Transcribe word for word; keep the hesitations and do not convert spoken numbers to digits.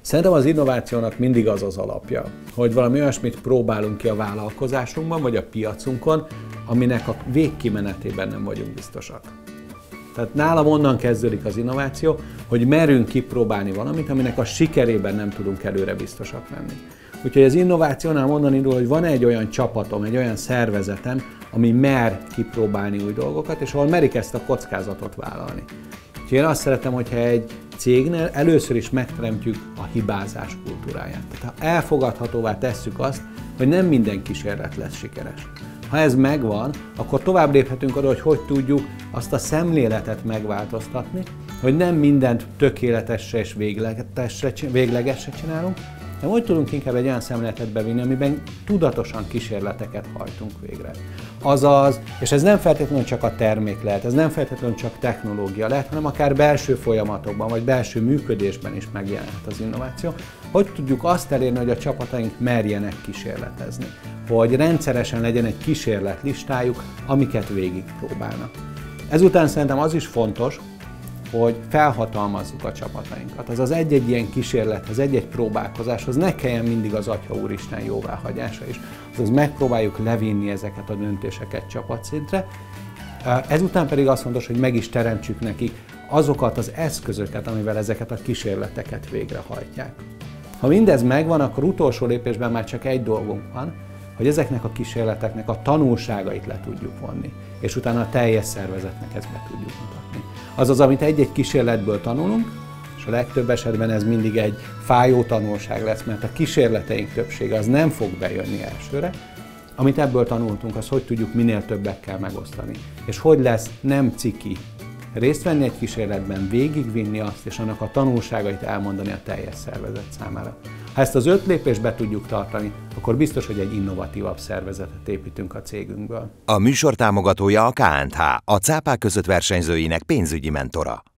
Szerintem az innovációnak mindig az az alapja, hogy valami olyasmit próbálunk ki a vállalkozásunkban, vagy a piacunkon, aminek a végkimenetében nem vagyunk biztosak. Tehát nálam onnan kezdődik az innováció, hogy merünk kipróbálni valamit, aminek a sikerében nem tudunk előre biztosak lenni. Úgyhogy az innovációnál onnan indul, hogy van egy olyan csapatom, egy olyan szervezetem, ami mer kipróbálni új dolgokat, és ahol merik ezt a kockázatot vállalni. Úgyhogy én azt szeretem, hogyha egy cégnél először is megteremtjük a hibázás kultúráját. Tehát ha elfogadhatóvá tesszük azt, hogy nem minden kísérlet lesz sikeres. Ha ez megvan, akkor tovább léphetünk oda, hogy hogy tudjuk azt a szemléletet megváltoztatni, hogy nem mindent tökéletesre és véglegesre csinálunk, de hogy tudunk inkább egy olyan szemléletet bevinni, amiben tudatosan kísérleteket hajtunk végre. Azaz, és ez nem feltétlenül csak a termék lehet, ez nem feltétlenül csak technológia lehet, hanem akár belső folyamatokban, vagy belső működésben is megjelenhet az innováció. Hogy tudjuk azt elérni, hogy a csapataink merjenek kísérletezni, hogy rendszeresen legyen egy kísérletlistájuk, amiket végigpróbálnak. Ezután szerintem az is fontos, hogy felhatalmazzuk a csapatainkat. Az az egy-egy ilyen kísérlethez, egy-egy próbálkozáshoz ne kelljen mindig az Atya Úristen jóváhagyása is. Azaz megpróbáljuk levinni ezeket a döntéseket csapatszintre. Ezután pedig azt fontos, hogy meg is teremtsük nekik azokat az eszközöket, amivel ezeket a kísérleteket végrehajtják. Ha mindez megvan, akkor utolsó lépésben már csak egy dolgunk van, hogy ezeknek a kísérleteknek a tanulságait le tudjuk vonni, és utána a teljes szervezetnek ezt be tudjuk mutatni. Azaz, amit egy-egy kísérletből tanulunk, és a legtöbb esetben ez mindig egy fájó tanulság lesz, mert a kísérleteink többsége az nem fog bejönni elsőre, amit ebből tanultunk, az hogy tudjuk minél többekkel megosztani. És hogy lesz nem ciki részt venni egy kísérletben, végigvinni azt, és annak a tanulságait elmondani a teljes szervezet számára. Ha ezt az öt lépést be tudjuk tartani, akkor biztos, hogy egy innovatívabb szervezetet építünk a cégünkből. A műsor támogatója a ká and há, a cápák között versenyzőinek pénzügyi mentora.